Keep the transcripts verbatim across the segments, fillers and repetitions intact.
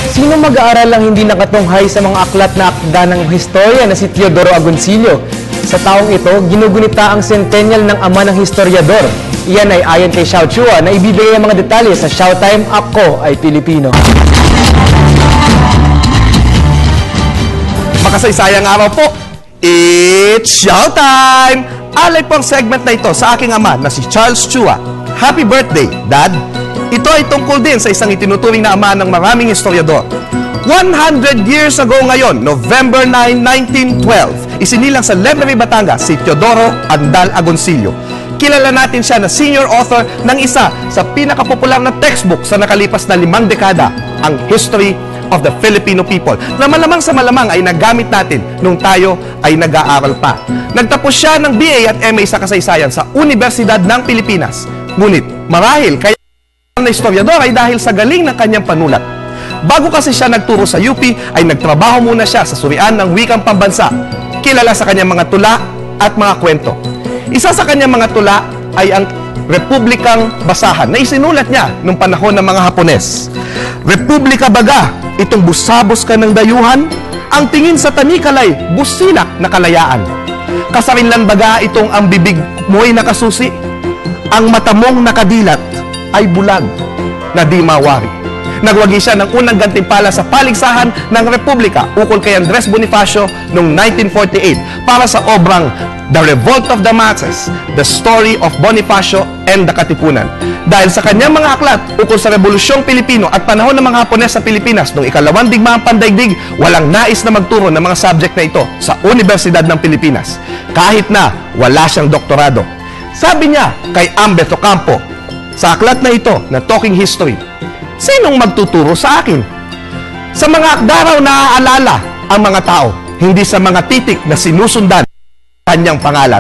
Sino mag-aaral ang hindi nakatunghay sa mga aklat na akda ng historia na si Teodoro Agoncillo? Sa taong ito, ginugunita ang centennial ng ama ng historiador. Iyan ay ayon kay Xiao Chua na ibibigay ang mga detalye sa Showtime Ako ay Pilipino. Makasaysayang araw po, it's Showtime! Alay po ang segment na ito sa aking ama na si Charles Chua. Happy birthday, Dad! Ito ay tungkol din sa isang itinuturing na ama ng maraming historiador. one hundred years ago ngayon, November ninth, nineteen twelve, isinilang sa Lemery, Batangas si Teodoro Andal Agoncillo. Kilala natin siya na senior author ng isa sa pinakapopular na textbook sa nakalipas na limang dekada, ang History of the Filipino People, na malamang sa malamang ay nagamit natin nung tayo ay nag-aaral pa. Nagtapos siya ng B A at M A sa kasaysayan sa Universidad ng Pilipinas. Ngunit marahil kaya na historiador ay dahil sa galing ng kanyang panulat. Bago kasi siya nagturo sa U P, ay nagtrabaho muna siya sa surian ng wikang pambansa. Kilala sa kanyang mga tula at mga kwento. Isa sa kanyang mga tula ay ang Republikang Basahan na isinulat niya nung panahon ng mga Hapones. Republika baga, itong busabos ka ng dayuhan, ang tingin sa tanikalay, busilak na kalayaan. Kasarinlan baga itong ang bibig mo'y nakasusi, ang mata mong nakadilat ay bulag na di mawari. Nagwagi siya ng unang gantimpala sa paligsahan ng Republika ukol kay Andres Bonifacio noong nineteen forty-eight para sa obrang The Revolt of the Masses, The Story of Bonifacio and the Katipunan. Dahil sa kanyang mga aklat ukol sa Rebolusyong Pilipino at panahon ng mga Hapones sa Pilipinas noong ikalawang digmaang pandaigdig, walang nais na magturo ng mga subject na ito sa Universidad ng Pilipinas, kahit na wala siyang doktorado. Sabi niya kay Ambet Ocampo, sa aklat na ito na Talking History, sinong magtuturo sa akin? Sa mga akda raw naaalala ang mga tao, hindi sa mga titik na sinusundan kanyang pangalan.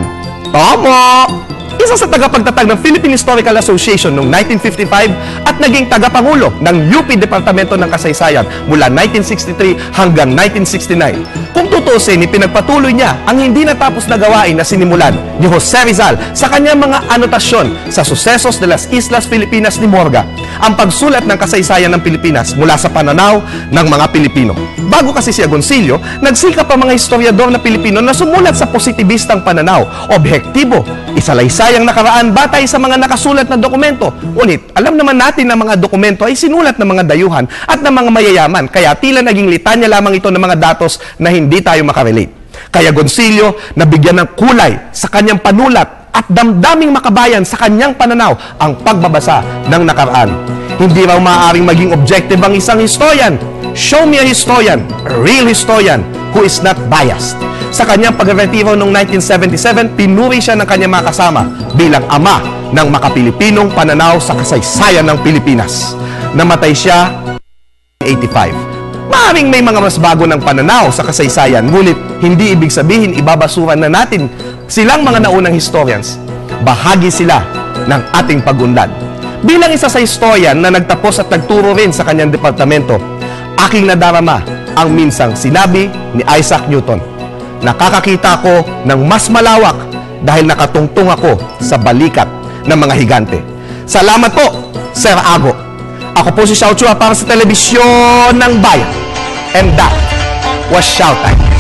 Tomo! Isa sa tagapagtatag ng Philippine Historical Association noong nineteen fifty-five at naging tagapangulo ng U P Departamento ng Kasaysayan mula nineteen sixty-three hanggang nineteen sixty-nine. Kung tutusin, ipinagpatuloy niya ang hindi natapos na gawain na sinimulan ni Jose Rizal sa kanyang mga anotasyon sa Sucesos de las Islas Filipinas ni Morga, ang pagsulat ng kasaysayan ng Pilipinas mula sa pananaw ng mga Pilipino. Bago kasi si Agoncillo, nagsikap ang mga historiador na Pilipino na sumulat sa positibistang pananaw, objektibo, isalaysayang nakaraan batay sa mga nakasulat na dokumento. Ngunit, alam naman natin na mga dokumento ay sinulat ng mga dayuhan at ng mga mayayaman, kaya tila naging litanya lamang ito ng mga datos na hindi tayo makarelate. Kaya Agoncillo, nabigyan ng kulay sa kanyang panulat at damdaming makabayan sa kanyang pananaw ang pagbabasa ng nakaraan. Hindi raw maaaring maging objective ang isang historian. Show me a historian, a real historian, who is not biased. Sa kanyang pagretiro noong nineteen seventy-seven, pinuri siya ng kanyang mga kasama bilang ama ng makapilipinong pananaw sa kasaysayan ng Pilipinas. Namatay siya nineteen eighty-five. Maaaring may mga mas bago ng pananaw sa kasaysayan, ngunit hindi ibig sabihin ibabasuran na natin silang mga naunang historians. Bahagi sila ng ating pag-unlad. Bilang isa sa historian na nagtapos at nagturo rin sa kanyang departamento, aking nadarama ang minsang sinabi ni Isaac Newton. Nakakakita ko ng mas malawak dahil nakatungtong ako sa balikat ng mga higante. Salamat po, Sir Ago. Ako po si Xiao Chua para sa Telebisyon ng Bayan. And that was Showtime.